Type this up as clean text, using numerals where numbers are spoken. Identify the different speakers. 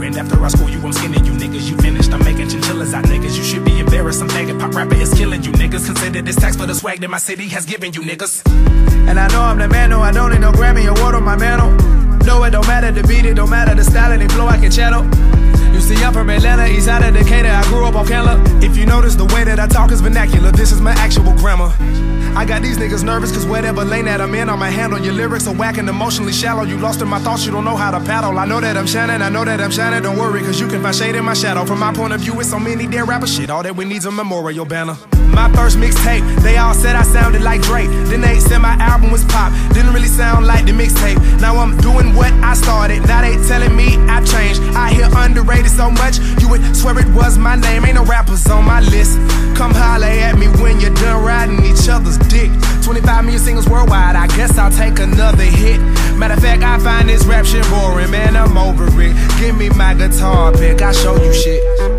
Speaker 1: And after our school, you I'm skinning you niggas. You finished, I'm making chinchillas out niggas. You should be embarrassed, I'm thinking pop rapper is killing you niggas. Consider this tax for the swag that my city has given you niggas.
Speaker 2: And I know I'm the man, no, I don't need no Grammy award on my mantle. No, it don't matter the beat, it don't matter the style and the flow I can channel. You see, I'm from Atlanta, east side of Decatur, I grew up on Candler. If you notice the way that I talk is vernacular, this is my actual grammar. I got these niggas nervous cause whatever lane that I'm in, I'ma handle. Your lyrics are whack and emotionally shallow. You lost in my thoughts, you don't know how to paddle. I know that I'm shining, I know that I'm shining, don't worry cause you can find shade in my shadow. From my point of view, it's so many dead rapper shit. All that we need's a memorial banner. My first mixtape, they all said I sounded like Drake. Then they said my album was pop, didn't really sound like the mixtape. Now I'm doing what I started, now they telling me I've changed. I hear underrated so much, you would swear it was my name. Ain't no rappers on my list. Come holler at me when you're done riding each other's dick. 25 million singles worldwide, I guess I'll take another hit. Matter of fact, I find this rap shit boring, man, I'm over it. Give me my guitar pick, I'll show you shit.